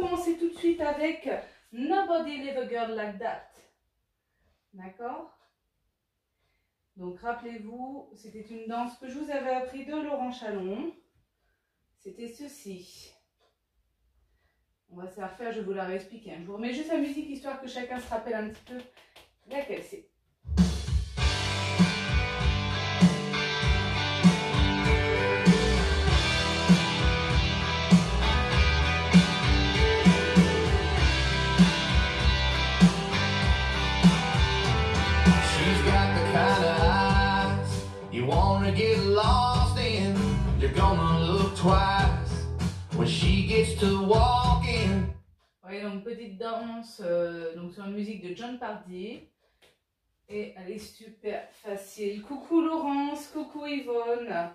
commencer tout de suite avec Nobody Leave a Girl Like That. D'accord? Donc rappelez-vous, c'était une danse que je vous avais appris de Laurent Chalon. C'était ceci. On va se la refaire, je vais vous la réexpliquer. Je vous remets juste la musique histoire que chacun se rappelle un petit peu laquelle c'est. Get lost in, you're gonna look twice when she gets to walking. Oui, donc petite danse donc sur une musique de John Pardy. Et elle est super facile. Coucou Laurence, coucou Yvonne.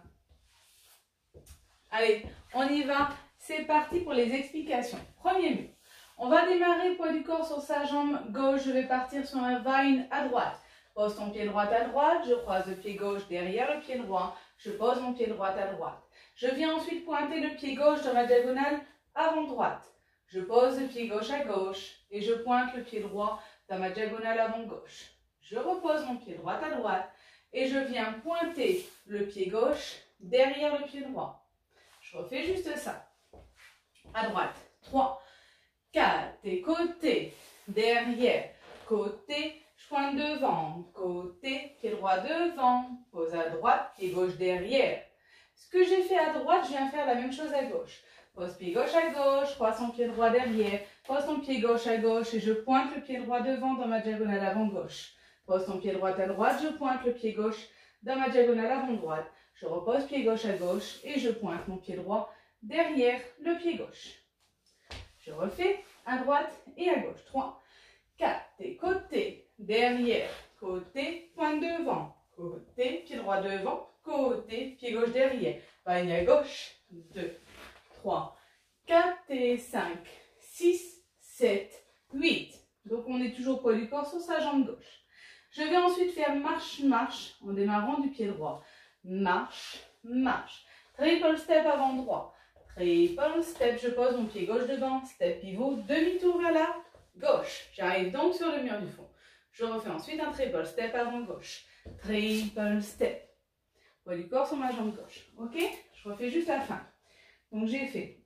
Allez, on y va. C'est parti pour les explications. Premier mot. On va démarrer poids du corps sur sa jambe gauche. Je vais partir sur un vine à droite. Pose ton pied droit à droite, je croise le pied gauche derrière le pied droit, je pose mon pied droit à droite. Je viens ensuite pointer le pied gauche dans ma diagonale avant droite. Je pose le pied gauche à gauche et je pointe le pied droit dans ma diagonale avant gauche. Je repose mon pied droit à droite et je viens pointer le pied gauche derrière le pied droit. Je refais juste ça. À droite, 3, 4, et côté, derrière, côté, je pointe devant, côté, pied droit devant, pose à droite, pied gauche derrière. Ce que j'ai fait à droite, je viens faire la même chose à gauche. Pose pied gauche à gauche, croise son pied droit derrière, pose ton pied gauche à gauche et je pointe le pied droit devant dans ma diagonale avant gauche. Pose ton pied droit à droite, je pointe le pied gauche dans ma diagonale avant droite. Je repose pied gauche à gauche et je pointe mon pied droit derrière le pied gauche. Je refais à droite et à gauche. 3, 4, et côté, derrière, côté, pointe devant, côté, pied droit devant, côté, pied gauche derrière. Vagne à gauche, 2, 3, 4 et 5, 6, 7, 8. Donc on est toujours poids du corps sur sa jambe gauche. Je vais ensuite faire marche-marche en démarrant du pied droit. Marche, marche. Triple step avant droit. Triple step, je pose mon pied gauche devant, step pivot, demi-tour vers la gauche. J'arrive donc sur le mur du fond. Je refais ensuite un triple step avant gauche. Triple step. Poids du corps sur ma jambe gauche. Ok? Je refais juste la fin. Donc j'ai fait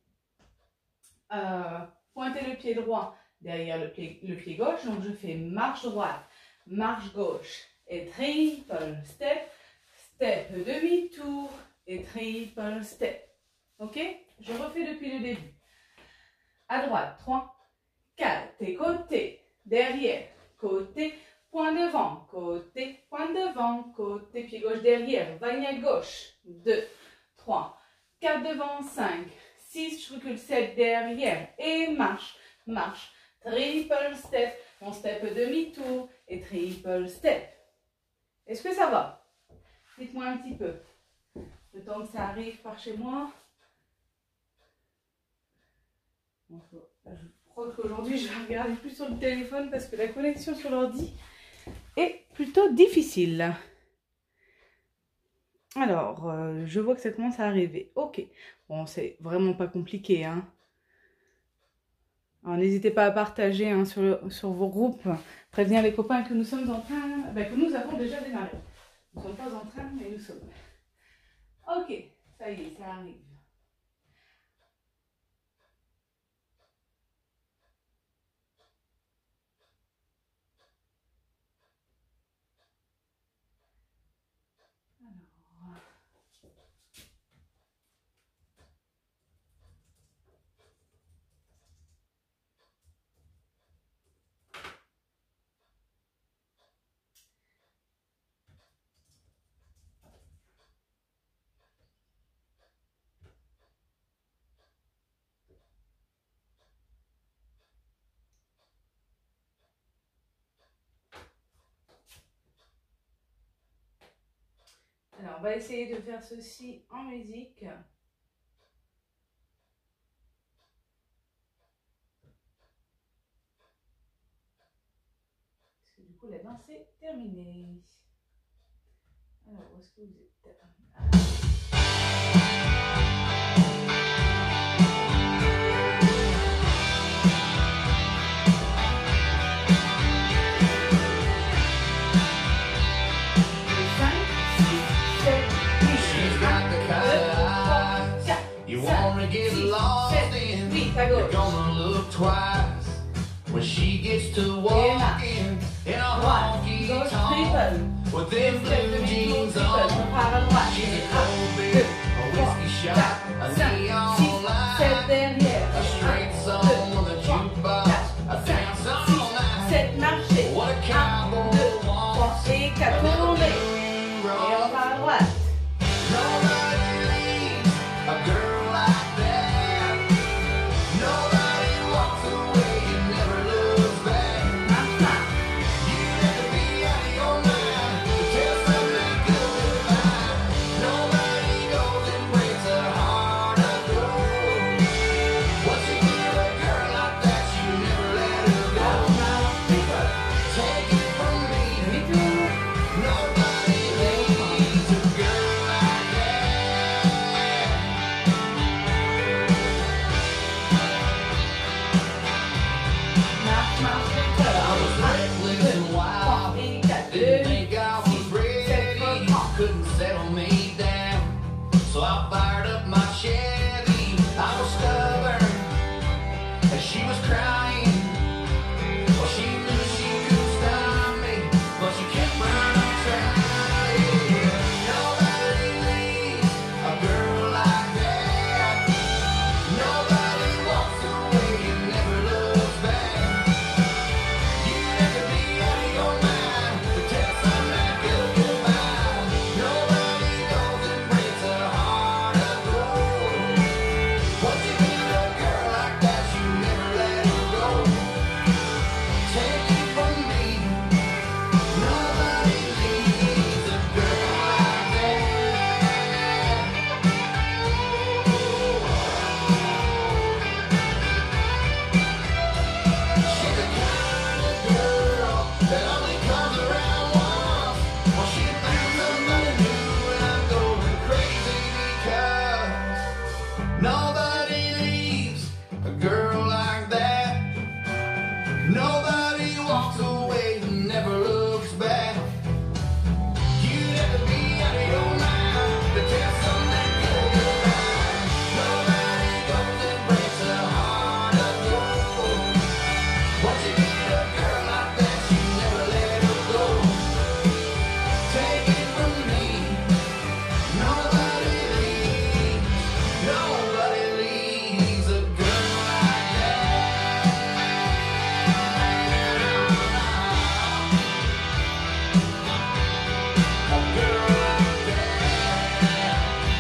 pointer le pied droit derrière le pied gauche. Donc je fais marche droite, marche gauche et triple step. Step demi-tour et triple step. Ok? Je refais depuis le début. À droite, 3, 4, et côté, derrière, côté, point devant, côté, pied gauche derrière, vagne à gauche, 2, 3, 4 devant, 5, 6, je recule 7 derrière, et marche, marche, triple step, mon step demi-tour, et triple step. Est-ce que ça va? Dites-moi un petit peu, le temps que ça arrive par chez moi. Je crois qu'aujourd'hui, je vais regarder plus sur le téléphone parce que la connexion sur l'ordi est plutôt difficile. Alors, je vois que ça commence à arriver. Ok. Bon, c'est vraiment pas compliqué, hein. Alors, n'hésitez pas à partager hein, sur vos groupes. Prévenir les copains que nous sommes en train... que nous avons déjà démarré. Nous ne sommes pas en train, mais nous sommes. Ok. Ça y est, ça arrive. Alors, on va essayer de faire ceci en musique. Parce que du coup, la danse est terminée. Alors, où est-ce que vous êtes? you're gonna look twice when she gets to walking in a honky Gauche, tonk triple. with them blue jeans on. Part à droite. She's a cold beer, a whiskey shot, a 5, neon 6, light, 7 derrière. a straight song on the jukebox, a dance all night. 7 marchés. What a 1, cowboy 2, 3 wants. et 4 tournées. Et on part à droite. Nobody leaves a girl like that. Nobody walks away and never looks back. Marche, marche. You have to be out of your mind to tell something good goodbye. Nobody goes and breaks her heart of gold. Once you give a girl like that, you never let her go. Take it from me, Demi-tour. nobody leaves a girl like that. Marche, marche, triple. I was reckless and wild. 3 et 4. Didn't think I was ready, couldn't settle me down. So I fired up my Chevy. I was stubborn, and she was crying. Well, she knew she could stop me, but she kept running trying. Nobody leaves a girl like that. Nobody walks away and never looks back. You have to be out of your mind to tell something good goodbye. Nobody goes and breaks her heart of gold. Once you meet a girl like that, you never let her go. Take it from me, nobody leaves a girl like that. She's the kind of girl that only comes around once. Well, she finds somebody new and I'm going crazy because nobody leaves a girl like that. Nobody walks away and never looks back. You'd have to be out of your mind to tell something good goodbye. Nobody goes and breaks a heart of gold. Once you get a girl like that, you never let her go. Take it from me, nobody leaves a girl like that. A girl like that.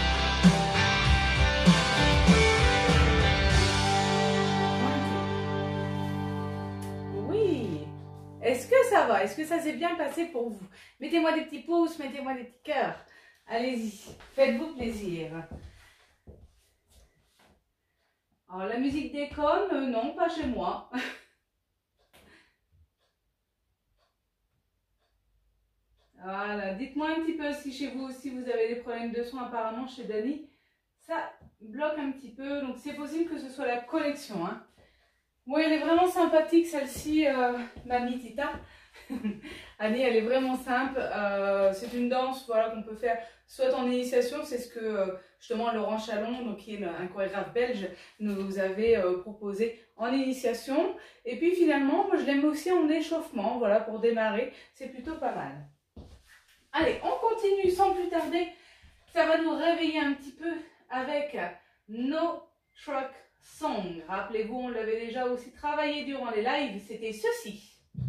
Oui. Est-ce que ça va? Est-ce que ça s'est bien passé pour vous? Mettez-moi des petits pouces, mettez-moi des petits cœurs. Allez-y, faites-vous plaisir. Alors, la musique déconne? Non, pas chez moi. Voilà, dites-moi un petit peu si chez vous aussi vous avez des problèmes de son. Apparemment, chez Dani, ça bloque un petit peu. Donc, c'est possible que ce soit la connexion, hein. Oui, elle est vraiment sympathique celle-ci, Mamie Tita. Annie, elle est vraiment simple. C'est une danse, voilà, qu'on peut faire soit en initiation, c'est ce que justement Laurent Chalon, donc, qui est un chorégraphe belge, nous avait proposé en initiation. Et puis finalement, moi je l'aime aussi en échauffement, voilà, pour démarrer, c'est plutôt pas mal. Allez, on continue sans plus tarder. Ça va nous réveiller un petit peu avec No Truck Song. Rappelez-vous, on l'avait déjà aussi travaillé durant les lives, c'était ceci.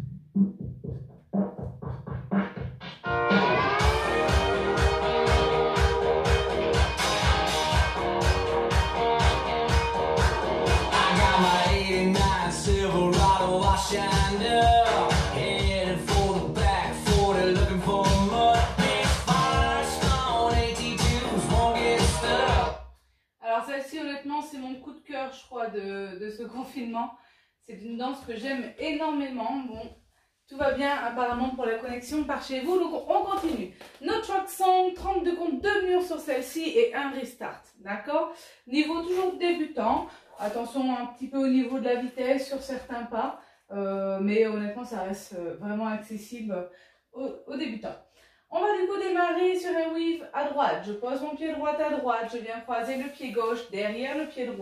I got my 89 Silverado, I shined up, headed for the back 40, looking for mud. Big Firestone AT2s won't get stuck. Alors celle-ci, honnêtement, c'est mon coup de cœur, je crois, de ce confinement. C'est une danse que j'aime énormément. Bon, tout va bien apparemment pour la connexion par chez vous, donc on continue. No Truck Song, 32 comptes, 2 murs sur celle-ci et un restart, d'accord? Niveau toujours débutant, attention un petit peu au niveau de la vitesse sur certains pas, mais honnêtement ça reste vraiment accessible aux débutants. On va du coup démarrer sur un weave à droite. Je pose mon pied droit à droite, je viens croiser le pied gauche derrière le pied droit.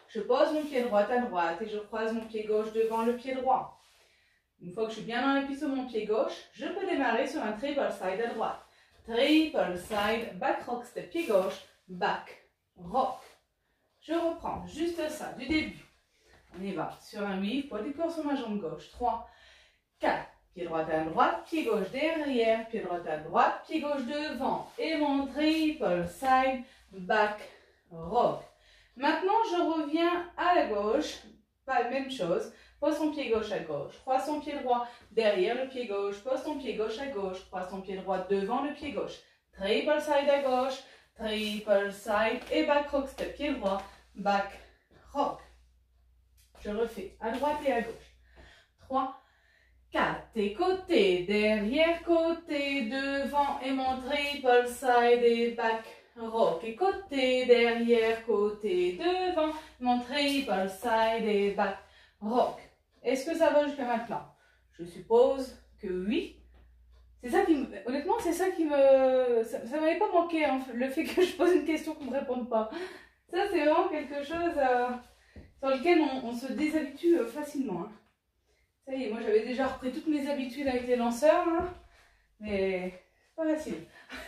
Je pose mon pied droit à droite et je croise mon pied gauche devant le pied droit. Une fois que je suis bien dans l'appui sur mon pied gauche, je peux démarrer sur un triple side à droite. Triple side, back rock step, pied gauche, back rock. Je reprends juste ça du début. On y va sur un weave, poids du corps sur ma jambe gauche. 3, 4, pied droit à droite, pied gauche derrière, pied droit à droite, pied gauche devant. Et mon triple side, back rock. Maintenant, je reviens à la gauche, pas la même chose. Pose ton pied gauche à gauche, croise ton pied droit derrière le pied gauche, pose ton pied gauche à gauche, croise ton pied droit devant le pied gauche. Triple side à gauche, triple side et back rock step, pied droit, back rock. Je refais à droite et à gauche. 3, 4, et côté, derrière, côté, devant et mon triple side et back rock. Et côté, derrière, côté, devant, mon triple side et back rock. Est-ce que ça va jusqu'à maintenant? Je suppose que oui. C'est ça qui me... Honnêtement, c'est ça qui me... Ça m'avait pas manqué, hein, le fait que je pose une question qu'on ne me réponde pas. Ça, c'est vraiment quelque chose sur lequel on se déshabitue facilement. Hein. Ça y est, moi j'avais déjà repris toutes mes habitudes avec les lanceurs, hein, mais c'est pas facile.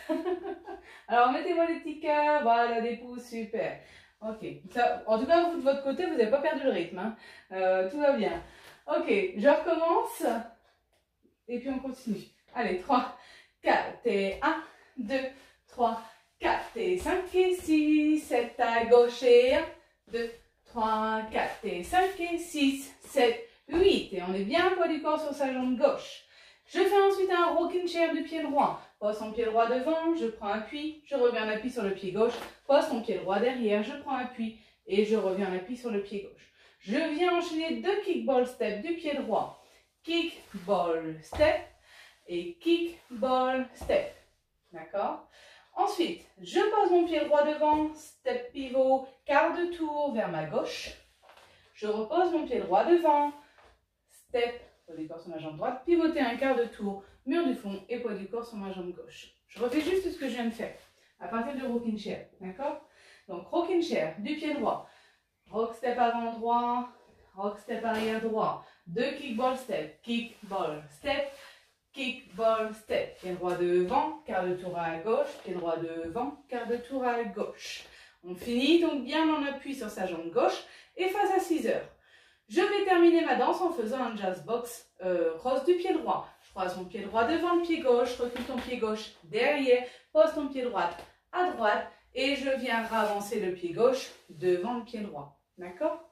Alors, mettez-moi des petits cœurs, voilà, des pouces, super. Ok, ça, en tout cas, vous de votre côté, vous n'avez pas perdu le rythme. Hein. Tout va bien. Ok, je recommence. Et puis on continue. Allez, 3, 4 et 1, 2, 3, 4 et 5 et 6, 7 à gauche et 1, 2, 3, 4 et 5 et 6, 7, 8. Et on est bien poids du corps sur sa jambe gauche. Je fais ensuite un rocking chair du pied droit. Pose son pied droit devant, je prends appui, je reviens en appui sur le pied gauche. Pose son pied droit derrière, je prends appui et je reviens en appui sur le pied gauche. Je viens enchaîner 2 kickball step du pied droit. Kickball step et kickball step. D'accord? Ensuite, je pose mon pied droit devant, step pivot, quart de tour vers ma gauche. Je repose mon pied droit devant, step, poids du corps sur ma jambe droite, pivoter un quart de tour, mur du fond et poids du corps sur ma jambe gauche. Je refais juste ce que je viens de faire à partir du rocking chair. D'accord? Donc, rocking chair du pied droit. Rock step avant droit, rock step arrière droit, 2 kickball step, kickball step, kickball step. Pied droit devant, quart de tour à gauche, pied droit devant, quart de tour à gauche. On finit donc bien en appui sur sa jambe gauche et face à 6 heures. Je vais terminer ma danse en faisant un jazz box cross du pied droit. Je croise mon pied droit devant le pied gauche, recule ton pied gauche derrière, pose ton pied droit à droite et je viens ravancer le pied gauche devant le pied droit. D'accord?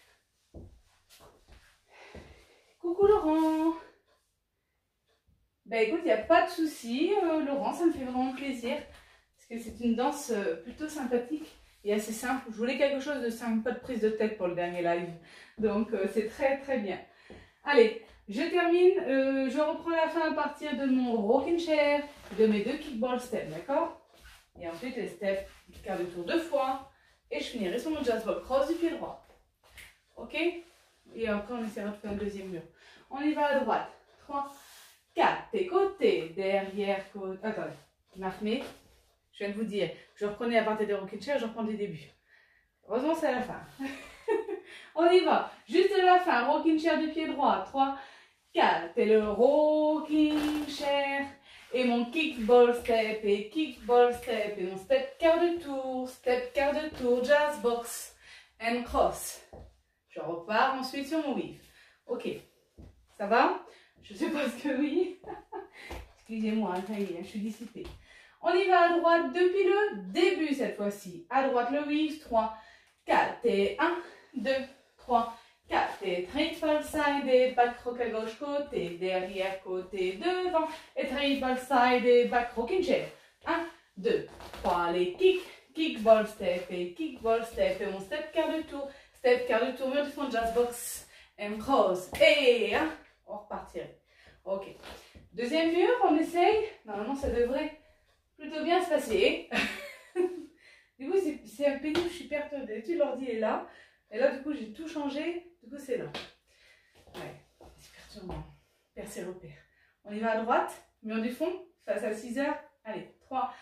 Coucou Laurent. Ben écoute, il n'y a pas de souci, Laurent, ça me fait vraiment plaisir. Parce que c'est une danse plutôt sympathique et assez simple. Je voulais quelque chose de simple, pas de prise de tête pour le dernier live. Donc c'est très très bien. Allez, je termine, je reprends la fin à partir de mon rocking chair, de mes 2 kickball steps, d'accord? Et ensuite les steps, quart de tour 2 fois. Et je finirai sur mon jazz box cross du pied droit. Ok? Et après, on essaiera de faire un deuxième mur. On y va à droite. 3, 4, et côté, derrière, côté. Attendez, Marmé, je viens de vous dire, je reprenais à partir des rocking chair, je reprends du début. Heureusement, c'est à la fin. On y va. Juste à la fin, rocking chair du pied droit. 3, 4, et le rocking chair. Et mon kickball step, et kickball step, et mon step quart de tour, jazz box, and cross. Je repars ensuite sur mon weave. Ok, ça va? Je suppose que oui. Excusez-moi, ça y est, je suis dissipée. On y va à droite depuis le début cette fois-ci. À droite le weave, 3, 4, et 1, 2, 3, 4, et triple side, et back rock à gauche, côté, derrière, côté, devant, et triple side, et back rocking chair. 1, 2, 3, les kickball step, et kickball step, et mon step quart de tour, mur du fond, jazz box, and cross, et 1, on repartirait. Ok. Deuxième mur, on essaye. Normalement, ça devrait plutôt bien se passer. Du coup, c'est un pénible, je suis perturbée. D'habitude, l'ordi est là. Et là, du coup, j'ai tout changé. Du coup, c'est là. Ouais, c'est perturbant. Perd ses repères. On y va à droite, mur du fond, face à 6 heures. Allez, 3,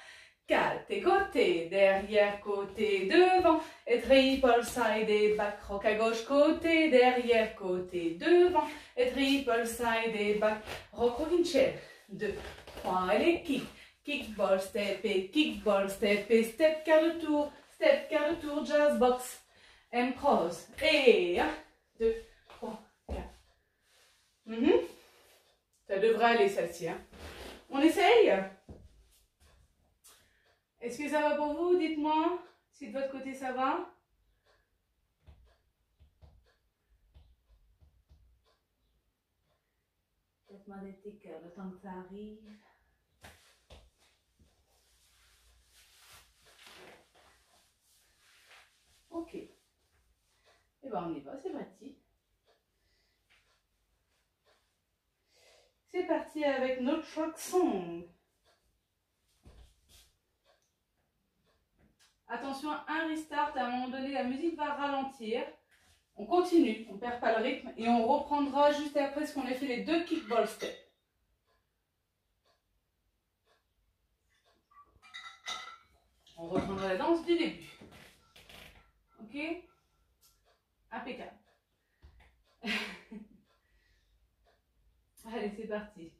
4 côté, derrière, côté, devant. Et triple side et back, rock à gauche, côté, derrière, côté, devant. Et triple side et back, rock rocking chair. 2, 3, et les kicks. Kickball, step et step quart de tour, jazz box. And cross. Et 1, 2, 3, 4. Ça devrait aller celle-ci. Hein. On essaye? Est-ce que ça va pour vous? Dites-moi si de votre côté ça va. Faites-moi des petits cœurs le temps que ça arrive. Ok. Et ben on y va, c'est parti. C'est parti avec notre truck song. Attention, un restart, à un moment donné, la musique va ralentir. On continue, on ne perd pas le rythme et on reprendra juste après ce qu'on a fait les 2 kickball steps. On reprendra la danse du début. Ok? Impeccable. Allez, c'est parti.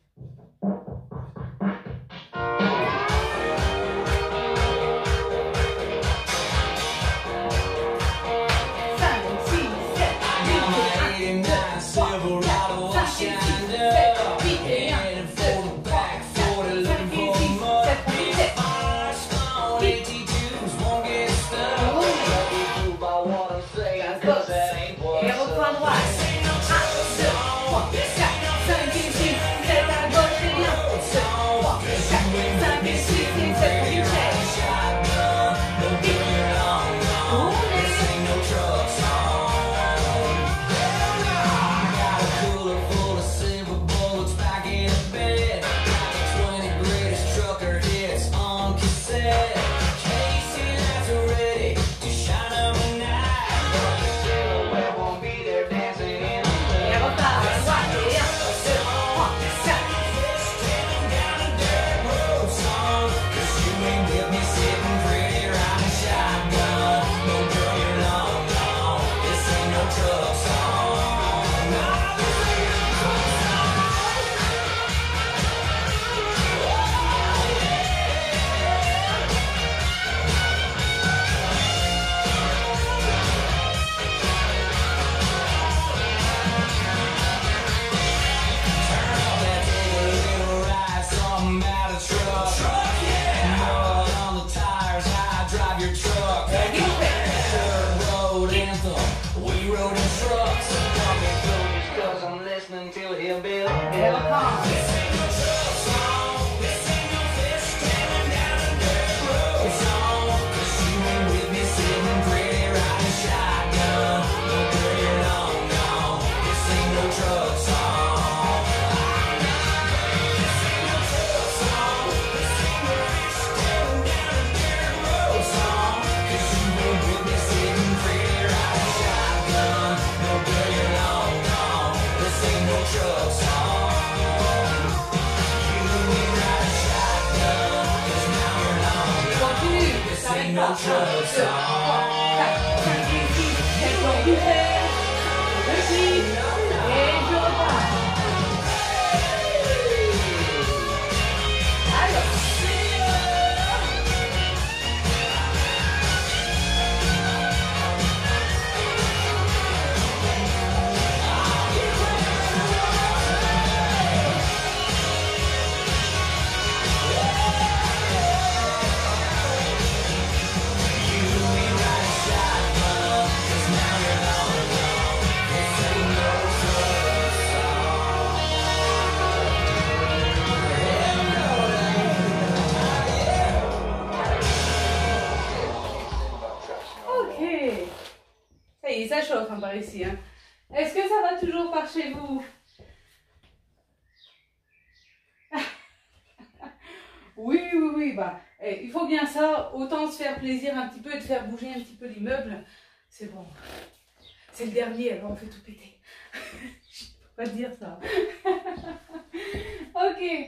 'ça, autant se faire plaisir un petit peu et de faire bouger un petit peu l'immeuble. C'est bon. C'est le dernier, alors on fait tout péter. Je peux pas dire ça. Ok.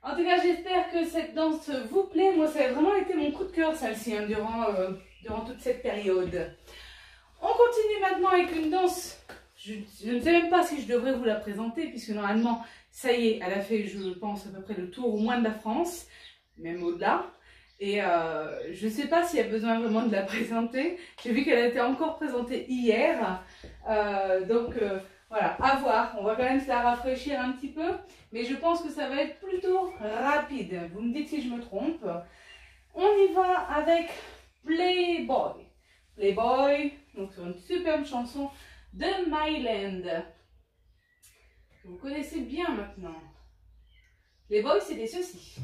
En tout cas, j'espère que cette danse vous plaît. Moi, ça a vraiment été mon coup de cœur, celle-ci, hein, durant toute cette période. On continue maintenant avec une danse. Je ne sais même pas si je devrais vous la présenter, puisque normalement, ça y est, elle a fait, je pense, à peu près le tour au moins de la France, même au-delà. Et je ne sais pas s'il y a besoin vraiment de la présenter. J'ai vu qu'elle a été encore présentée hier. Voilà, à voir. On va quand même se la rafraîchir un petit peu. Mais je pense que ça va être plutôt rapide. Vous me dites si je me trompe. On y va avec Playboy. Playboy, donc sur une superbe chanson de Myland. Que vous connaissez bien maintenant. Playboy, c'était ceci.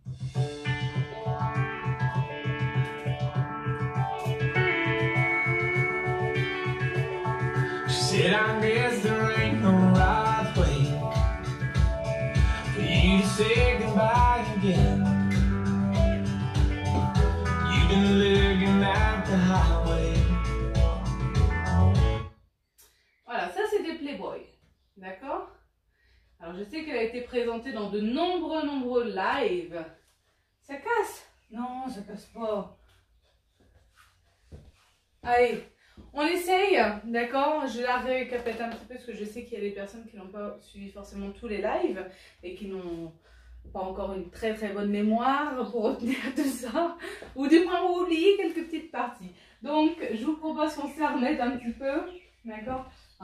Said, I guess there ain't no right way for you to say goodbye again. You've been looking at the highway. Voilà, ça c'était Playboy. D'accord? Alors je sais qu'elle a été présentée dans de nombreux lives. Ça casse? Non, ça casse pas. Allez. On essaye, d'accord? Je la récapitule un petit peu parce que je sais qu'il y a des personnes qui n'ont pas suivi forcément tous les lives et qui n'ont pas encore une très bonne mémoire pour retenir tout ça, ou du moins pour oublier quelques petites parties. Donc, je vous propose qu'on se la remette un petit peu, d'accord?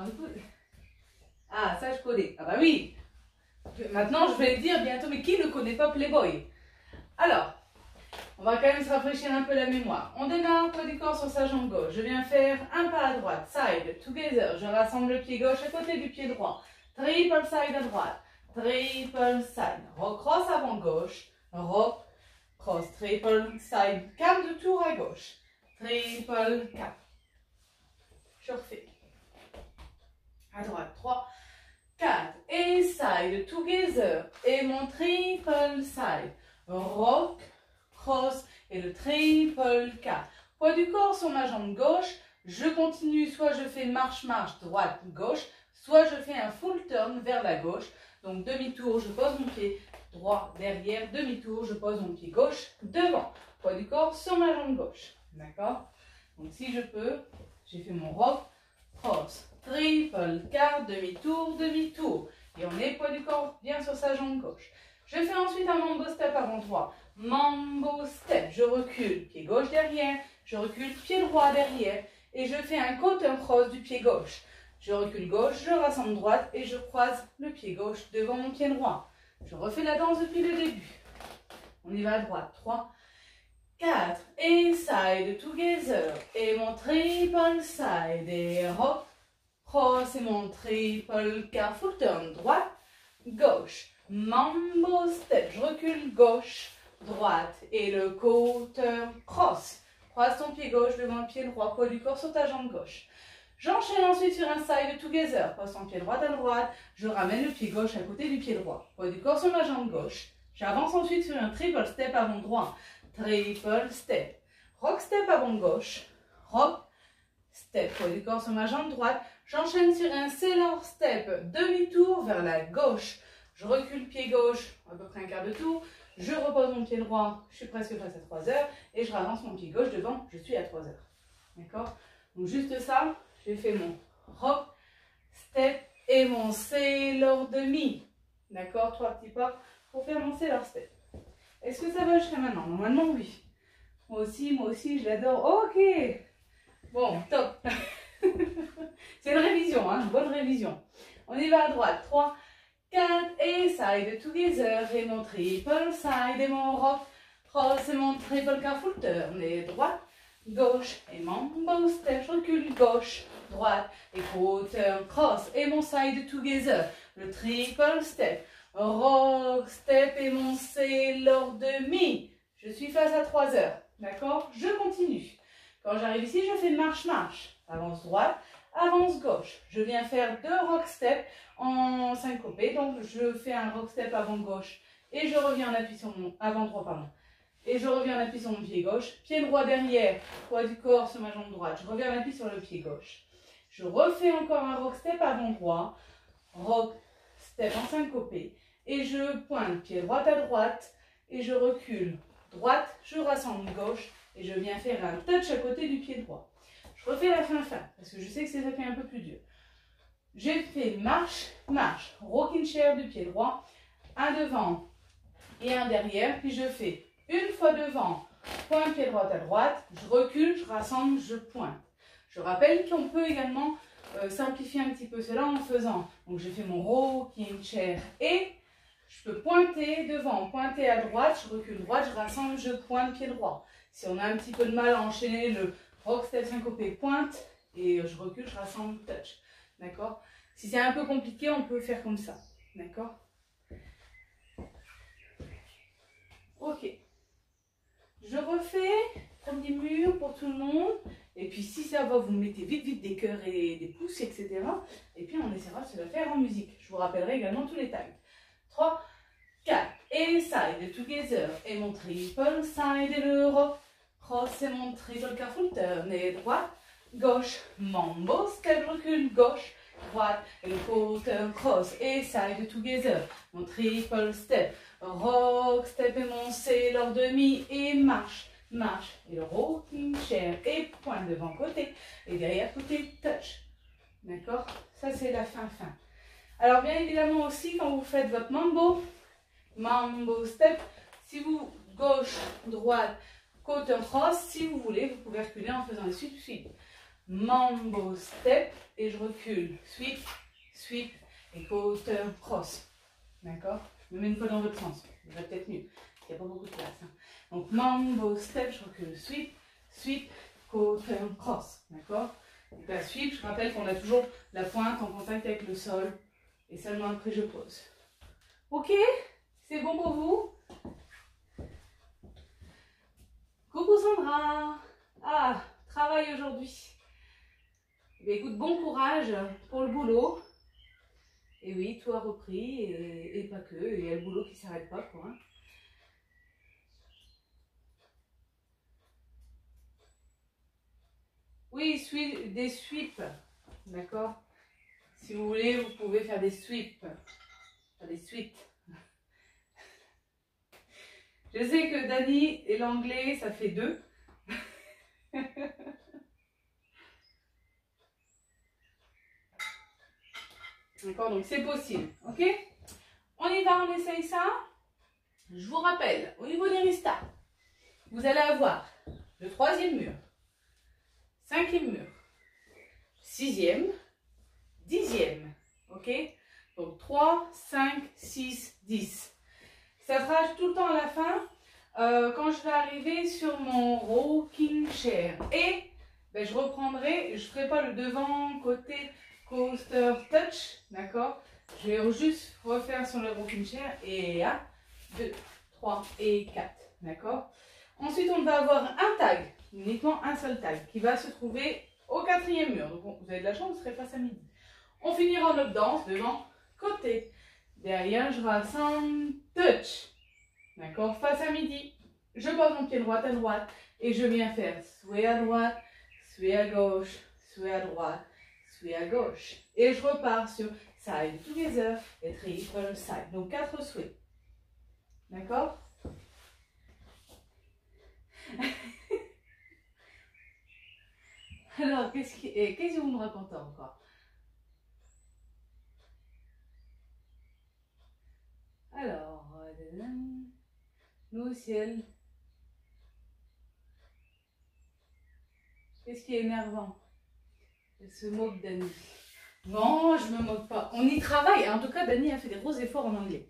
Ah, ça je connais. Ah bah oui! Maintenant, je vais le dire bientôt, mais qui ne connaît pas Playboy? Alors, on va quand même se rafraîchir un peu la mémoire. On démarre, poids du corps sur sa jambe gauche. Je viens faire un pas à droite, side, together. Je rassemble le pied gauche à côté du pied droit. Triple side à droite, triple side. Recross avant gauche, rock, cross, triple side. Quart de tour à gauche, triple cap. Je refais. À droite, 3, 4. Et side, together. Et mon triple side. Rock, cross et le triple K. Poids du corps sur ma jambe gauche, je continue, soit je fais marche droite gauche, soit je fais un full turn vers la gauche. Donc demi-tour, je pose mon pied droit derrière, demi-tour, je pose mon pied gauche devant. Poids du corps sur ma jambe gauche. D'accord? Donc si je peux, j'ai fait mon rock, cross, triple K, demi-tour, demi-tour. Et on est poids du corps bien sur sa jambe gauche. Je fais ensuite un mambo step avant droit. Mambo step, je recule, pied gauche derrière, je recule, pied droit derrière, et je fais un quarter cross du pied gauche. Je recule gauche, je rassemble droite, et je croise le pied gauche devant mon pied droit. Je refais la danse depuis le début. On y va à droite, 3, 4, et side together, et mon triple side, et rock, cross, et mon triple car full turn, droite, gauche. Mambo step, je recule gauche, droite et le quarter cross. Croise ton pied gauche devant le pied droit, poids du corps sur ta jambe gauche. J'enchaîne ensuite sur un side together, passe ton pied droit à droite, je ramène le pied gauche à côté du pied droit, poids du corps sur ma jambe gauche. J'avance ensuite sur un triple step avant droit, triple step, rock step avant gauche, rock step, poids du corps sur ma jambe droite. J'enchaîne sur un sailor step, demi-tour vers la gauche. Je recule pied gauche, à peu près un quart de tour. Je repose mon pied droit, je suis presque face à 3 heures. Et je ravance mon pied gauche devant, je suis à 3 heures. D'accord? Donc juste ça, j'ai fait mon rock, step et mon sailor demi. D'accord? 3 petits pas pour faire mon sailor step. Est-ce que ça va jusqu'à maintenant? Normalement, oui. Moi aussi, je l'adore. Ok! Bon, top! C'est une révision, hein, une bonne révision. On y va à droite. 3, 4 et side together et mon triple side et mon rock cross et mon triple car full turn et droite, gauche et mambo step, je recule gauche, droite et quarter cross et mon side together, le triple step, rock step et mon sailor demi. Je suis face à 3 heures, d'accord? Je continue. Quand j'arrive ici, je fais marche, avance droite, avance gauche. Je viens faire 2 rock steps en syncopé. Donc, je fais un rock step avant gauche et je reviens en appui sur mon avant droit, pardon. Et je reviens en appui sur mon pied gauche. Pied droit derrière, poids du corps sur ma jambe droite. Je reviens en appui sur le pied gauche. Je refais encore un rock step avant droit. Rock step en syncopé. et je pointe, pied droit à droite, et je recule. Droite, je rassemble gauche, et je viens faire un touch à côté du pied droit. Je refais la fin, parce que je sais que c'est ça qui est un peu plus dur. J'ai fait marche, marche, rocking chair du pied droit, un devant et un derrière, puis je fais une fois devant, pointe pied droit à droite, je recule, je rassemble, je pointe. Je rappelle qu'on peut également simplifier un petit peu cela en faisant, donc j'ai fait mon rocking chair et je peux pointer devant, pointer à droite, je recule droite, je rassemble, je pointe pied droit. Si on a un petit peu de mal à enchaîner le rock step syncopé, pointe et je recule, je rassemble, touch. D'accord? Si c'est un peu compliqué, on peut faire comme ça. D'accord? Ok. Je refais premier mur pour tout le monde. Et puis si ça va, vous mettez vite des cœurs et des pouces, etc. Et puis on essaiera de se le faire en musique. Je vous rappellerai également tous les tags. 3, 4. Et side together. Et mon triple side et le rock. Cross et mon triple careful turn. Et droite, gauche, mambo, step, recul, gauche, droite. Et le quarter cross. Et side together. Mon triple step. Rock, step et mon sailor demi. Et marche. Marche et le rocking chair et pointe devant côté et derrière côté touch. D'accord? Ça c'est la fin. Alors bien évidemment aussi quand vous faites votre mambo step, si vous gauche, droite, quarter cross, si vous voulez, vous pouvez reculer en faisant les sweep. Mambo step et je recule. Sweep et quarter cross. D'accord? Je me mets une fois dans votre sens. Ça va peut-être mieux. Il n'y a pas beaucoup de place. Hein. Donc, mambo, step, je recule, sweep, quarter, cross. D'accord? Donc, la sweep, je rappelle qu'on a toujours la pointe en contact avec le sol. Et seulement après, je pose. Ok? C'est bon pour vous? Coucou Sandra! Ah, travail aujourd'hui. Mais écoute, bon courage pour le boulot. Et oui, tout a repris et pas que. Il y a le boulot qui ne s'arrête pas, quoi. Hein. Oui, des sweeps, d'accord? Si vous voulez, vous pouvez faire des sweeps, faire des suites. Je sais que Dani et l'anglais, ça fait 2. D'accord, donc c'est possible, ok? On y va, on essaye ça. Je vous rappelle, au niveau des restarts, vous allez avoir le 3e mur. 5e mur, 6e, 10e, ok? Donc 3, 5, 6, 10. Ça sera tout le temps à la fin, quand je vais arriver sur mon rocking chair. Et ben, je reprendrai, je ne ferai pas le devant côté coaster touch, d'accord? Je vais juste refaire sur le rocking chair et 1, 2, 3 et 4, d'accord? Ensuite, on va avoir un tag. Uniquement un seul tag qui va se trouver au 4e mur. Donc vous avez de la chance, vous serez face à midi. On finira notre danse devant, côté. Derrière, je rassemble, touch. D'accord? Face à midi. Je pose mon pied droit à droite et je viens faire sway à droite, sway à gauche, sway à droite, sway à gauche. Et je repars sur side together et triple side. Donc 4 sways. D'accord? Alors, qu'est-ce que vous me racontez encore? Alors, nous au ciel. Qu'est-ce qui est énervant? Elle se moque d'Annie. Non, je me moque pas. On y travaille. En tout cas, Dani a fait des gros efforts en anglais.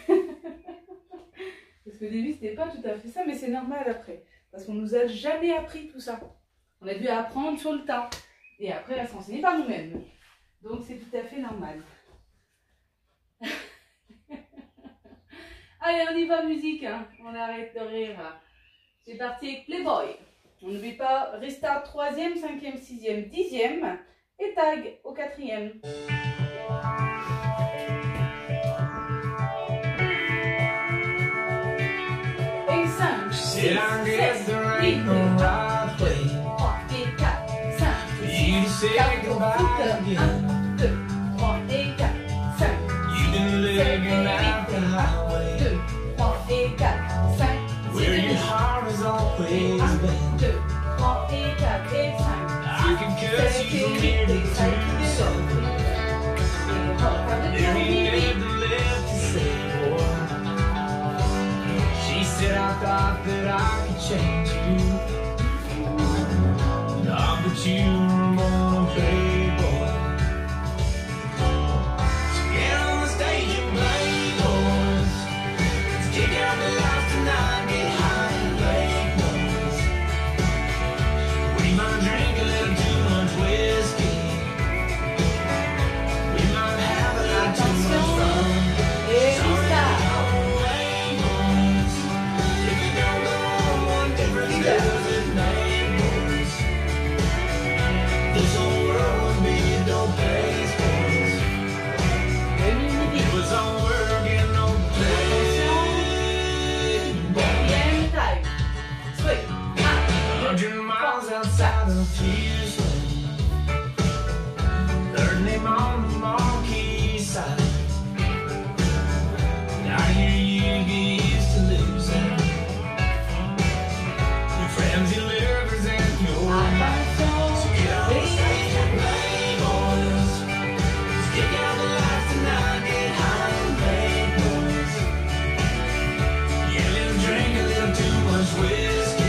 Parce qu'au début, c'était pas tout à fait ça, mais c'est normal après. Parce qu'on nous a jamais appris tout ça. On a dû apprendre sur le tas. Et après, elle s'enseignait par nous-mêmes. Donc, c'est tout à fait normal. Allez, on y va, musique. Hein. On arrête de rire. C'est parti avec Playboy. On n'oublie pas, restart 3e, 5e, 6e, 10e. Et tag au 4e. Et 5, 6, 7, 8, 3 et 4, 5, 6, 4, 1, 2, 3 et 4, 5, 6, 7 et 8, thought that I could change you. Nah, but you were born a playboy. So get on the stage and play, boys. Let's kick out the lights tonight, get high and play, boys. We might drink a little too much whiskey. We might have a lot too much fun. Outside of Houston, their name on the marquee side. I hear you get used to losing your friends, your livers, and your life. So get on the stage and play, boys. Let's kick out the lights tonight, get high and play, boys. Yeah, let's drink a little too much whiskey.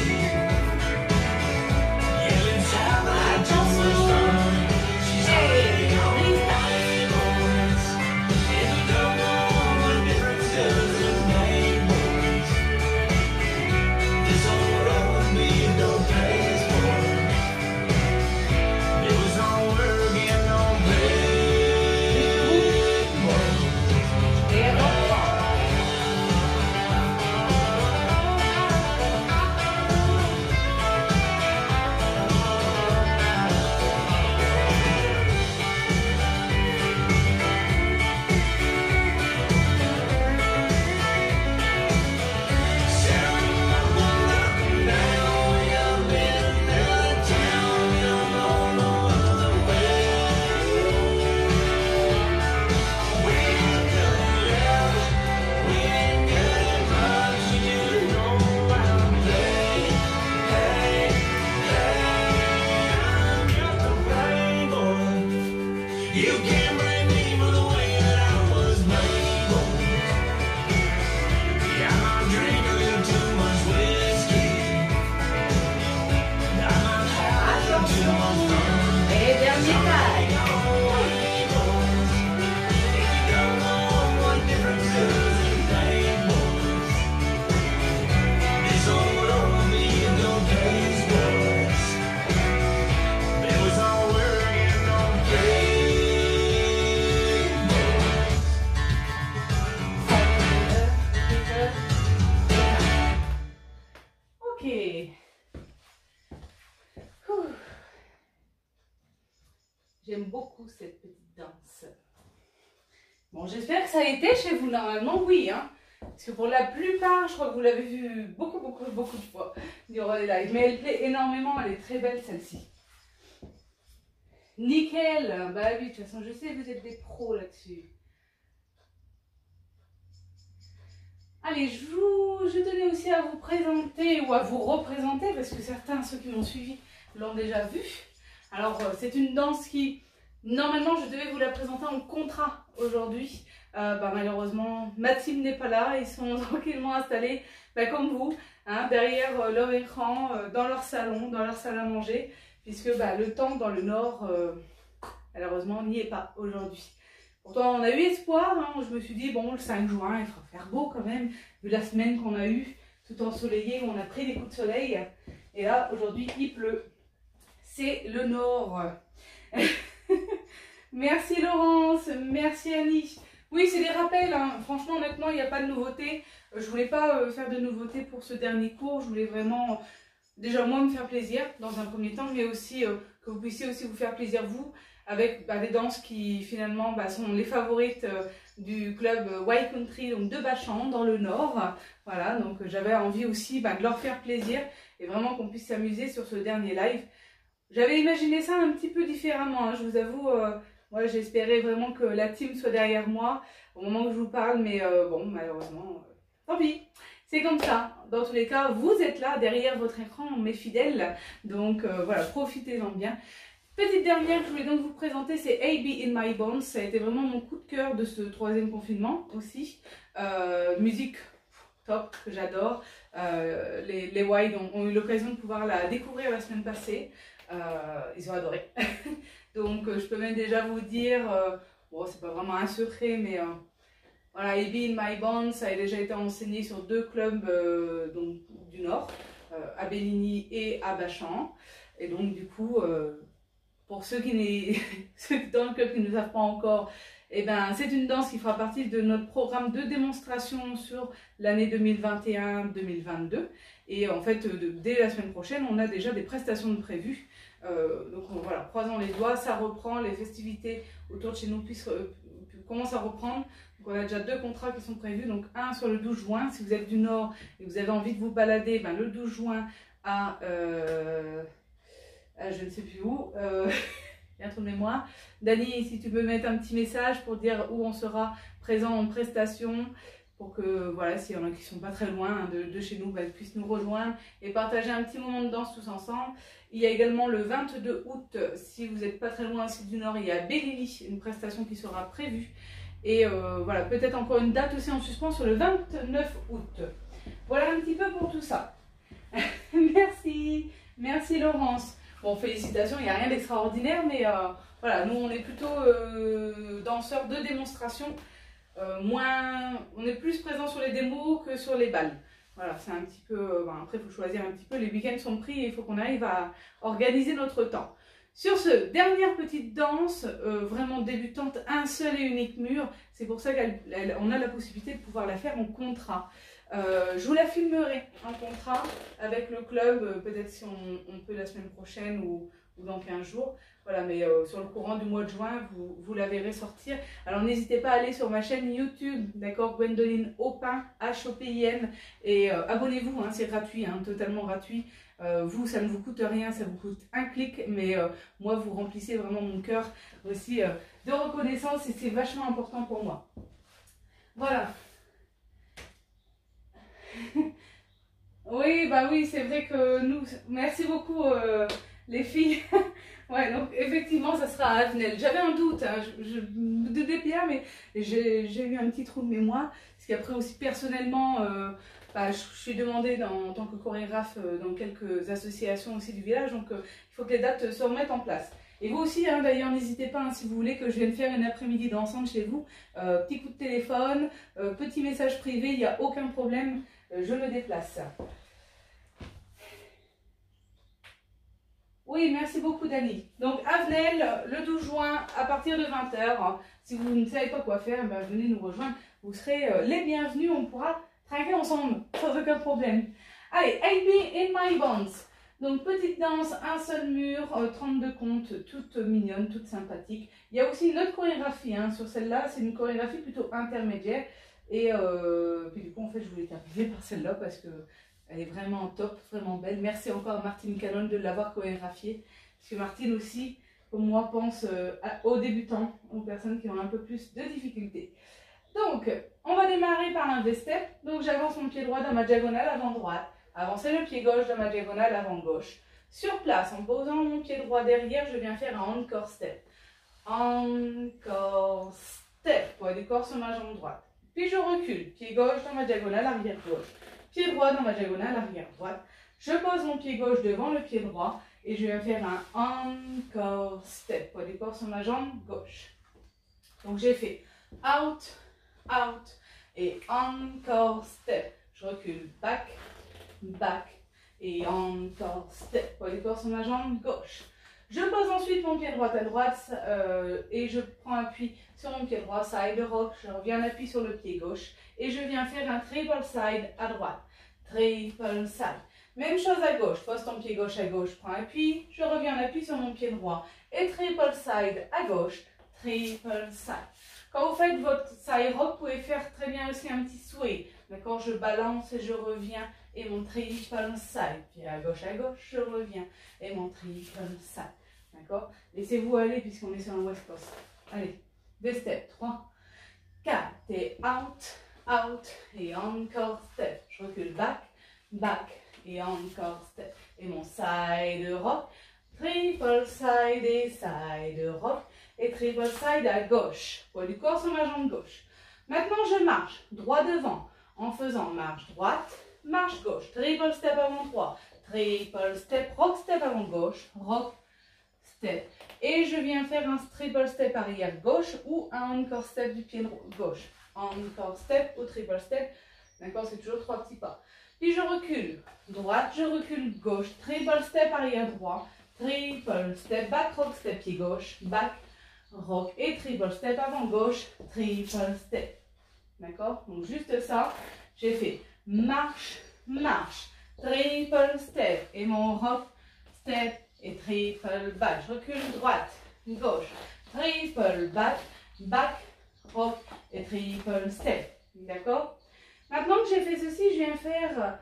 J'aime beaucoup cette petite danse. Bon, j'espère que ça a été chez vous. Normalement, oui. Hein, parce que pour la plupart, je crois que vous l'avez vu beaucoup de fois durant les lives. Mais elle plaît énormément. Elle est très belle, celle-ci. Nickel. Bah oui, de toute façon, je sais que vous êtes des pros là-dessus. Allez, je tenais aussi à vous présenter ou à vous représenter, parce que certains, ceux qui m'ont suivi, l'ont déjà vu. Alors, c'est une danse qui, normalement, je devais vous la présenter en contrat aujourd'hui. Malheureusement, ma team n'est pas là. Ils sont tranquillement installés, comme vous, hein, derrière leur écran, dans leur salon, dans leur salle à manger, puisque le temps dans le nord, malheureusement, n'y est pas aujourd'hui. Pourtant, on a eu espoir. Hein, je me suis dit, bon, le 5 juin, il fera faire beau quand même, vu la semaine qu'on a eue, tout ensoleillée, où on a pris des coups de soleil. Et là, aujourd'hui, il pleut. C'est le nord. Merci Laurence, merci Annie. Oui, c'est des rappels. Hein. Franchement, honnêtement, il n'y a pas de nouveauté. Je voulais pas faire de nouveauté pour ce dernier cours. Je voulais vraiment, déjà moi, me faire plaisir dans un premier temps, mais aussi que vous puissiez aussi vous faire plaisir vous, avec des danses qui finalement sont les favorites du club Wild Country, donc de Bachan, dans le nord. Voilà, donc j'avais envie aussi de leur faire plaisir et vraiment qu'on puisse s'amuser sur ce dernier live. J'avais imaginé ça un petit peu différemment, hein. Je vous avoue, moi j'espérais vraiment que la team soit derrière moi au moment où je vous parle, mais bon, malheureusement, tant pis, c'est comme ça. Dans tous les cas, vous êtes là derrière votre écran, mes fidèles, donc voilà, profitez-en bien. Petite dernière que je voulais donc vous présenter, c'est AB in My Bones. Ça a été vraiment mon coup de cœur de ce troisième confinement aussi. Musique top, que j'adore. Les Wild ont eu l'occasion de pouvoir la découvrir la semaine passée. Ils ont adoré. Donc je peux même déjà vous dire, bon c'est pas vraiment un secret, mais voilà, Ebi in My Band, ça a déjà été enseigné sur 2 clubs donc, du Nord, à Belligny et à Bachan. Et donc du coup, pour ceux dans le club qui ne le savent pas encore, eh ben, c'est une danse qui fera partie de notre programme de démonstration sur l'année 2021-2022. Et en fait, dès la semaine prochaine, on a déjà des prestations de prévues. Donc voilà, croisons les doigts, ça reprend, les festivités autour de chez nous commencent à reprendre. Donc on a déjà 2 contrats qui sont prévus, donc un sur le 12 juin, si vous êtes du Nord et vous avez envie de vous balader, ben, le 12 juin à je ne sais plus où, il y a un trou de mémoire. Dani, si tu peux mettre un petit message pour dire où on sera présent en prestation, pour que, voilà, s'il y en a qui ne sont pas très loin hein, de chez nous, bah, ils puissent nous rejoindre et partager un petit moment de danse tous ensemble. Il y a également le 22 août, si vous n'êtes pas très loin aussi du Nord, il y a Belligny, une prestation qui sera prévue. Et voilà, peut-être encore une date aussi en suspens sur le 29 août. Voilà un petit peu pour tout ça. Merci Laurence. Bon, félicitations, il n'y a rien d'extraordinaire, mais voilà, nous on est plutôt danseurs de démonstration. On est plus présent sur les démos que sur les balles. Voilà, c'est un petit peu, après il faut choisir un petit peu, les week-ends sont pris et il faut qu'on arrive à organiser notre temps. Sur ce, dernière petite danse, vraiment débutante, un seul et unique mur, c'est pour ça qu'on a la possibilité de pouvoir la faire en contrat. Je vous la filmerai en contrat avec le club, peut-être si on peut la semaine prochaine ou dans 15 jours. Voilà, mais sur le courant du mois de juin, vous la verrez sortir. Alors n'hésitez pas à aller sur ma chaîne YouTube, d'accord, Gwendoline Hopin, H-O-P-I-N, et abonnez-vous, hein, c'est gratuit, hein, totalement gratuit. Vous, ça ne vous coûte rien, ça vous coûte un clic, mais moi, vous remplissez vraiment mon cœur aussi de reconnaissance et c'est vachement important pour moi. Voilà. Oui, bah oui, c'est vrai que nous, merci beaucoup les filles. Ouais, donc effectivement, ça sera à Avenel. J'avais un doute, hein, je me doutais bien, mais j'ai eu un petit trou de mémoire. Parce qu'après aussi, personnellement, je suis demandée en tant que chorégraphe dans quelques associations aussi du village. Donc, il faut que les dates se remettent en place. Et vous aussi, hein, d'ailleurs, n'hésitez pas, hein, si vous voulez que je vienne faire une après-midi dansante chez vous. Petit coup de téléphone, petit message privé, il n'y a aucun problème. Je me déplace. Oui, merci beaucoup Dani. Donc Avenel, le 12 juin, à partir de 20 h. Si vous ne savez pas quoi faire, ben, venez nous rejoindre. Vous serez les bienvenus, on pourra trinquer ensemble, sans aucun problème. Allez, Ebi in My Bonds. Donc petite danse, un seul mur, 32 comptes, toute mignonne, toute sympathique. Il y a aussi une autre chorégraphie hein, sur celle-là, c'est une chorégraphie plutôt intermédiaire. Et puis du coup, en fait, je voulais terminer par celle-là parce qu'elle est vraiment top, vraiment belle. Merci encore à Martine Canon de l'avoir chorégraphiée. Parce que Martine aussi, comme moi, pense aux débutants, aux personnes qui ont un peu plus de difficultés. Donc, on va démarrer par un V-step. Donc, j'avance mon pied droit dans ma diagonale avant droite. Avancer le pied gauche dans ma diagonale avant gauche. Sur place, en posant mon pied droit derrière, je viens faire un encore step. Encore step. Poids du corps sur ma jambe droite. Puis je recule, pied gauche dans ma diagonale arrière gauche, pied droit dans ma diagonale arrière droite. Je pose mon pied gauche devant le pied droit et je vais faire un encore step, poids du corps sur ma jambe gauche. Donc j'ai fait out, out et encore step. Je recule, back, back et encore step, poids du corps sur ma jambe gauche. Je pose ensuite mon pied droit à droite et je prends appui sur mon pied droit, side rock, je reviens en appui sur le pied gauche et je viens faire un triple side à droite, triple side. Même chose à gauche, pose ton pied gauche à gauche, prends appui, je reviens en appui sur mon pied droit et triple side à gauche, triple side. Quand vous faites votre side rock, vous pouvez faire très bien aussi un petit sway, d'accord, je balance et je reviens et mon triple side, puis à gauche, je reviens et mon triple side. D'accord? Laissez-vous aller puisqu'on est sur un West Coast. Allez, 2 steps, 3, 4 et out, out et encore step. Je recule, back, back et encore step. Et mon side rock, triple side et side rock et triple side à gauche. Poids du corps sur ma jambe gauche. Maintenant je marche droit devant en faisant marche droite, marche gauche, triple step avant droit, triple step, rock step avant gauche, rock step. Et je viens faire un triple step arrière gauche ou un encore step du pied gauche. Encore step ou triple step. D'accord, c'est toujours 3 petits pas. Puis je recule droite, je recule gauche, triple step arrière droit, triple step, back rock step pied gauche, back rock et triple step avant gauche, triple step. D'accord, donc juste ça, j'ai fait marche, marche, triple step et mon rock step et triple back. Je recule droite, gauche, triple back, back, rock et triple step. D'accord? Maintenant que j'ai fait ceci, je viens faire...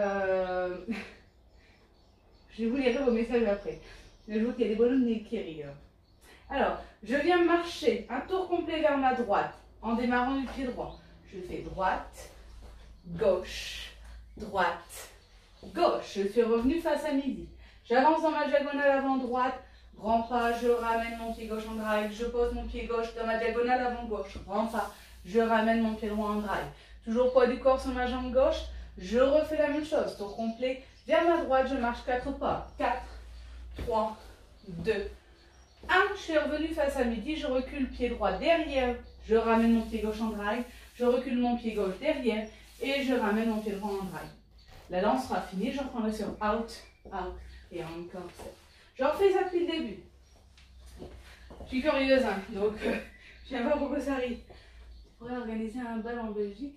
je vous lirai vos messages après. Je vois qu'il y a des bonhommes qui rient. Alors, je viens marcher un tour complet vers ma droite en démarrant du pied droit. Je fais droite, gauche, droite, gauche. Je suis revenue face à midi. J'avance dans ma diagonale avant droite, grand pas, je ramène mon pied gauche en drive, je pose mon pied gauche dans ma diagonale avant gauche, grand pas, je ramène mon pied droit en drive. Toujours poids du corps sur ma jambe gauche, je refais la même chose, tour complet, vers ma droite, je marche 4 pas, 4, 3, 2, 1, je suis revenue face à midi, je recule pied droit derrière, je ramène mon pied gauche en drive, je recule mon pied gauche derrière et je ramène mon pied droit en drive. La danse sera finie, je reprendrai sur out, out et encore 7. Je refais ça depuis le début. Je suis curieuse, hein, donc je viens voir pourquoi ça arrive. Tu pourrais organiser un bal en Belgique?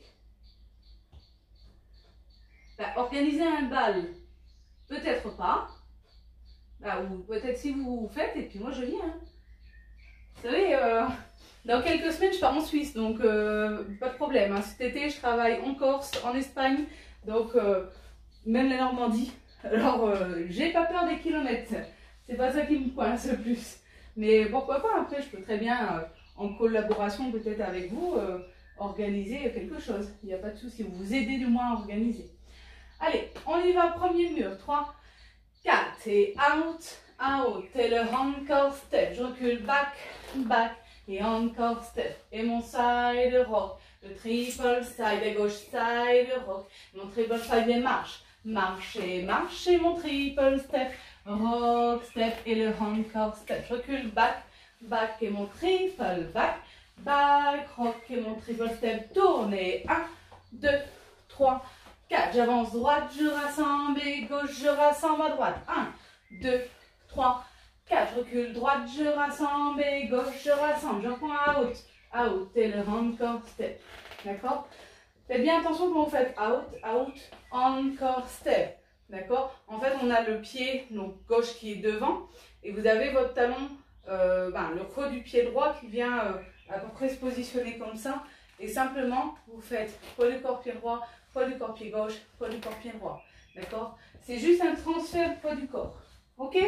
Bah, organiser un bal, peut-être pas. Bah, ou peut-être si vous faites, et puis moi je viens. Hein. Vous savez, dans quelques semaines je pars en Suisse, donc pas de problème. Hein. Cet été je travaille en Corse, en Espagne, donc même la Normandie. Alors j'ai pas peur des kilomètres, c'est pas ça qui me coince le plus. Mais pourquoi pas, après je peux très bien, en collaboration peut-être avec vous, organiser quelque chose. Il n'y a pas de souci, vous aidez du moins à organiser. Allez, on y va, premier mur, 3, 4, et out, out, et le encore step, je recule, back, back, et encore step, et mon side rock, le triple side, à gauche side rock, mon triple side et marche, marcher, marcher, mon triple step, rock step, et le encore step, je recule, back, back, et mon triple back, back, rock, et mon triple step, tourne, et 1, 2, 3, 4, j'avance droite, je rassemble et gauche, je rassemble à droite. 1, 2, 3, 4, je recule droite, je rassemble et gauche, je rassemble. Je reprends out, out et le encore step. D'accord? Faites bien attention quand vous faites out, out, encore step. D'accord? En fait, on a le pied donc gauche qui est devant et vous avez votre talon, le creux du pied droit qui vient à peu près se positionner comme ça. Et simplement, vous faites poids du corps pied droit, poids du corps pied gauche, poids du corps pied droit. D'accord? C'est juste un transfert de poids du corps. Ok?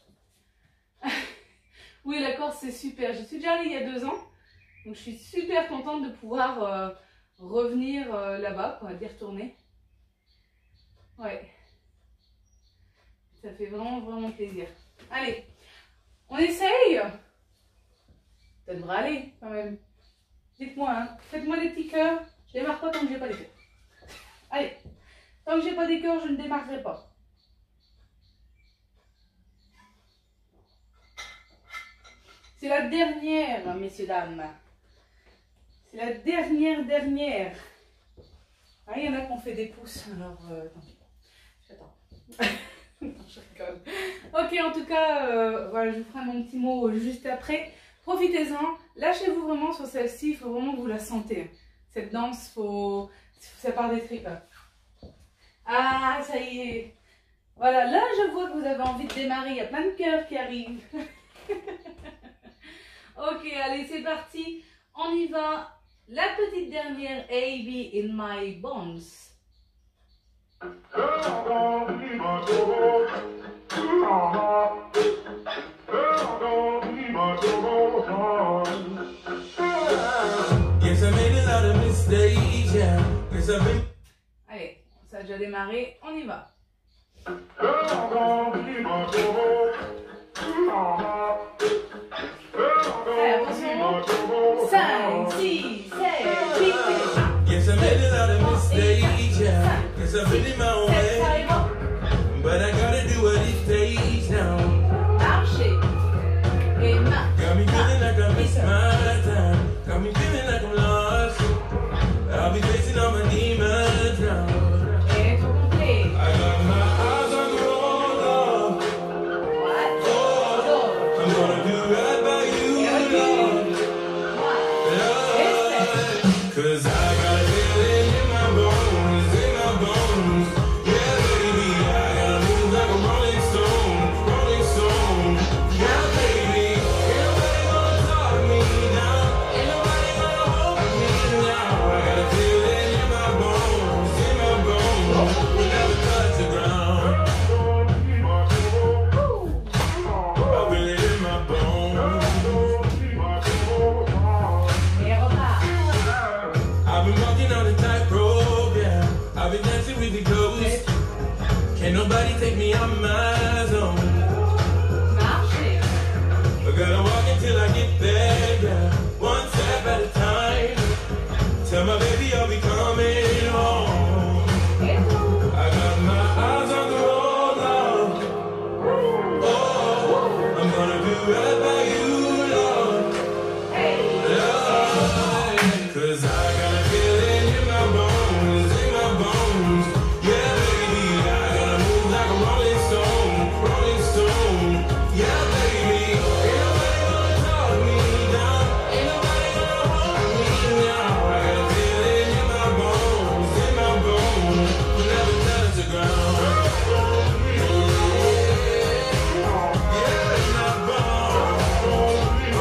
Oui, la Corse, c'est super. Je suis déjà allée il y a 2 ans. Donc, je suis super contente de pouvoir revenir là-bas, quoi, d'y retourner. Ouais. Ça fait vraiment, vraiment plaisir. Allez, on essaye? Ça devrait aller, quand même. Dites-moi, hein. Faites-moi des petits cœurs. Je démarre pas tant que j'ai pas des cœurs. Allez, tant que j'ai pas des cœurs, je ne démarrerai pas. C'est la dernière, messieurs, dames. C'est la dernière. Ah, il y en a qui ont fait des pouces, alors tant pis. J'attends. Non, je rigole. Ok, en tout cas, voilà, je vous ferai mon petit mot juste après. Profitez-en, lâchez-vous vraiment sur celle-ci, il faut vraiment que vous la sentez. Cette danse, ça part des tripes. Ah, ça y est. Voilà, là je vois que vous avez envie de démarrer, il y a plein de cœurs qui arrivent. Ok, allez, c'est parti. On y va. La petite dernière, AB in my bones. Allez, ça a déjà démarré, on y va. Allez, attention. 5, 6, 7, 8, 9, 'Cause I got a feeling in my bones, in my bones. Yeah, baby, I gotta move like a rolling stone, rolling stone. Yeah, baby, ain't nobody gonna talk me down, ain't nobody gonna hold me now. I got a feeling in my bones, we'll never touch the ground. I feel it in my bones. I've been walking on a tightrope, yeah. I've been dancing with the ghost. Can't nobody take me out my zone. I gotta walk until I get there, yeah. One step at a time. Tell my baby I'll be coming home. I got my eyes on the road now. Oh, I'm gonna do right by you, Lord. Lord, 'cause I got a feeling in my bones, in my bones. Yeah, baby, I gotta move like a rolling stone, rolling stone. Yeah, baby, ain't nobody gonna talk me down, ain't nobody gonna hold me now. I got a feeling in my bones, we'll never touch the ground. Yeah, in my bones.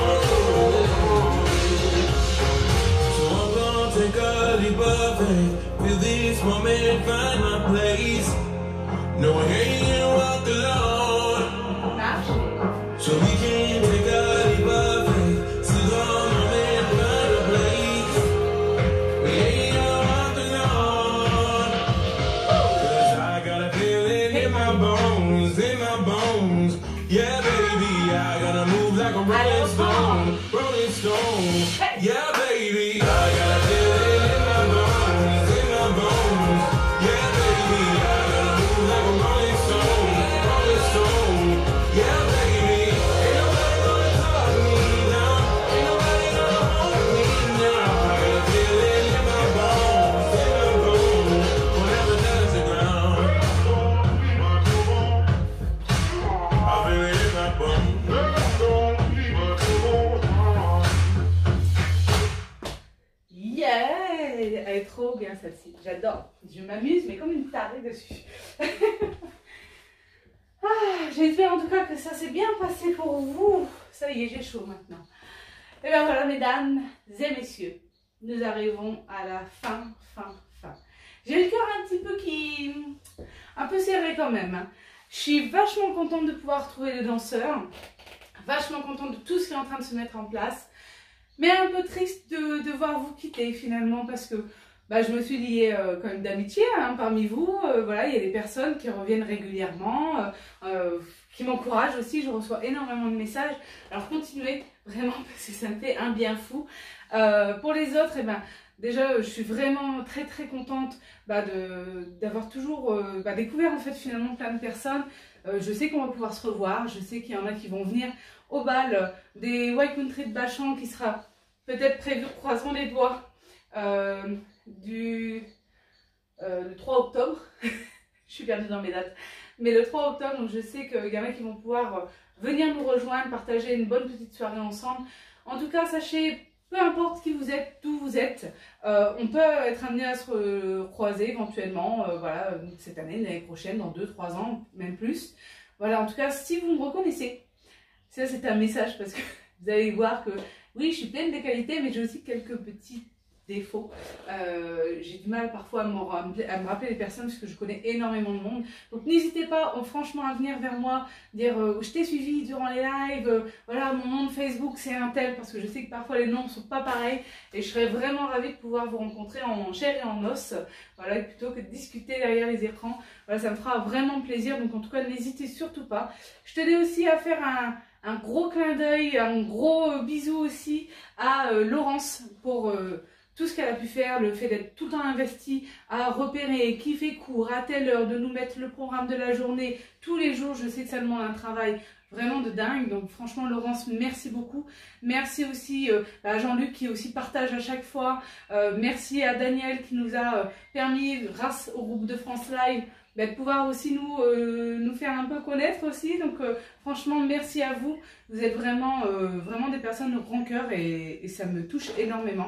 So I'm gonna take a leap of faith, feel this moment, find my place. No, I ain't walk alone. So we can take a leap of faith, see the moment, find a place. We ain't gonna walk alone. 'Cause I got a feeling in my bones, in my bones. Yeah, baby, I gotta move like a rolling stone, rolling stone. Yeah, baby, I got a feeling in my bones, in my bones. Yeah, baby, I gotta move like a rolling stone, rolling stone. Yeah, baby, ain't nobody gonna talk me down, ain't nobody gonna hold me now. I got a feeling in my bones, we'll never touch the ground. I feel it in my bones. Yeah, elle est trop bien celle-ci, j'adore. Je m'amuse mais comme une tarée dessus. J'espère en tout cas que ça s'est bien passé pour vous. Ça y est, j'ai chaud maintenant. Et bien voilà mesdames et messieurs, nous arrivons à la fin. J'ai le cœur un petit peu un peu serré quand même. Hein. Je suis vachement contente de pouvoir trouver des danseurs. Vachement contente de tout ce qui est en train de se mettre en place. Mais un peu triste de devoir vous quitter finalement parce que je me suis liée quand même d'amitié hein, parmi vous. Voilà, il y a des personnes qui reviennent régulièrement, qui m'encouragent aussi. Je reçois énormément de messages. Alors continuez vraiment parce que ça me fait un bien fou. Pour les autres, déjà je suis vraiment très contente d'avoir toujours découvert en fait finalement plein de personnes. Je sais qu'on va pouvoir se revoir. Je sais qu'il y en a qui vont venir au bal des White Country de Bachan qui sera peut-être prévu, croisons les doigts, le 3 octobre. Je suis perdue dans mes dates. Mais le 3 octobre, donc je sais qu'il y en a qui vont pouvoir venir nous rejoindre, partager une bonne petite soirée ensemble. En tout cas, sachez, peu importe qui vous êtes, d'où vous êtes, on peut être amené à se croiser éventuellement, voilà, cette année, l'année prochaine, dans 2-3 ans, même plus. Voilà, en tout cas, si vous me reconnaissez, ça c'est un message parce que vous allez voir que oui, je suis pleine de qualités, mais j'ai aussi quelques petits défauts. J'ai du mal parfois à me rappeler les personnes parce que je connais énormément de monde. Donc n'hésitez pas franchement à venir vers moi, dire je t'ai suivi durant les lives, voilà mon nom de Facebook c'est un tel, parce que je sais que parfois les noms ne sont pas pareils et je serais vraiment ravie de pouvoir vous rencontrer en chair et en os, voilà, plutôt que de discuter derrière les écrans. Voilà, ça me fera vraiment plaisir, donc en tout cas n'hésitez surtout pas. Je tenais aussi à faire un gros clin d'œil, un gros bisou aussi à Laurence pour tout ce qu'elle a pu faire, le fait d'être tout le temps investie à repérer qui fait cours, à telle heure, de nous mettre le programme de la journée tous les jours. Je sais que ça demande un travail vraiment de dingue, donc franchement Laurence, merci beaucoup. Merci aussi à Jean-Luc qui aussi partage à chaque fois. Merci à Daniel qui nous a permis, grâce au groupe de France Live, de pouvoir aussi nous faire un peu connaître aussi. Donc franchement merci à vous, vous êtes vraiment des personnes de grand cœur et ça me touche énormément.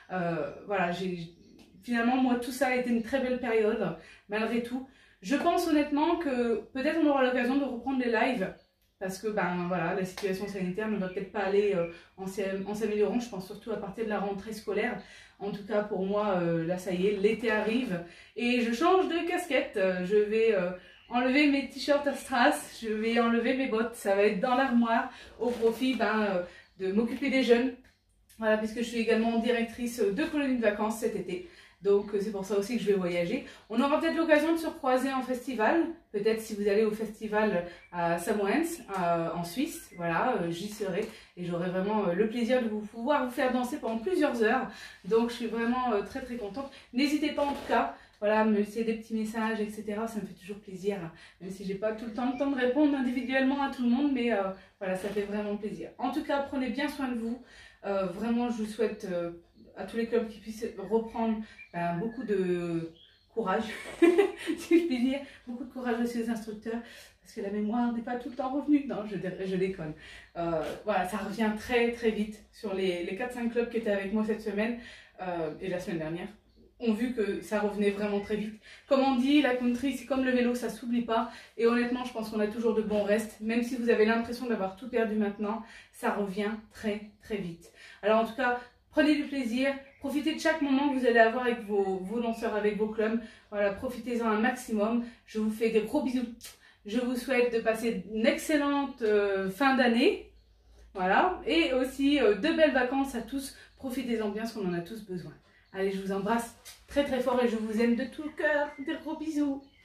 Voilà, finalement, moi, tout ça a été une très belle période, malgré tout. Je pense honnêtement que peut-être on aura l'occasion de reprendre les lives, parce que ben voilà, la situation sanitaire ne va peut-être pas aller en s'améliorant, je pense surtout à partir de la rentrée scolaire. En tout cas pour moi, là ça y est, l'été arrive et je change de casquette. Je vais enlever mes t-shirts à strass, je vais enlever mes bottes, ça va être dans l'armoire au profit de m'occuper des jeunes. Voilà, puisque je suis également directrice de colonies de vacances cet été. Donc c'est pour ça aussi que je vais voyager. On aura peut-être l'occasion de se recroiser en festival. Peut-être si vous allez au festival à Samoëns, en Suisse. Voilà, j'y serai. Et j'aurai vraiment le plaisir de pouvoir vous faire danser pendant plusieurs heures. Donc je suis vraiment très très contente. N'hésitez pas en tout cas, voilà, me laisser des petits messages, etc. Ça me fait toujours plaisir. Même si j'ai pas tout le temps de répondre individuellement à tout le monde. Mais voilà, ça fait vraiment plaisir. En tout cas, prenez bien soin de vous. Vraiment, je vous souhaite à tous les clubs qui puissent reprendre beaucoup de courage, si je puis dire, beaucoup de courage aussi aux instructeurs, parce que la mémoire n'est pas tout le temps revenue. Non, je déconne. Voilà, ça revient très très vite sur les 4-5 clubs qui étaient avec moi cette semaine et la semaine dernière. Ont vu que ça revenait vraiment très vite. Comme on dit, la country, c'est comme le vélo, ça s'oublie pas. Et honnêtement, je pense qu'on a toujours de bons restes. Même si vous avez l'impression d'avoir tout perdu maintenant, ça revient très très vite. Alors en tout cas, prenez du plaisir, profitez de chaque moment que vous allez avoir avec vos danseurs, avec vos clubs. Voilà, profitez-en un maximum. Je vous fais des gros bisous. Je vous souhaite de passer une excellente fin d'année. Voilà, et aussi de belles vacances à tous. Profitez-en bien, parce qu'on en a tous besoin. Allez, je vous embrasse très très fort et je vous aime de tout le cœur. Des gros bisous.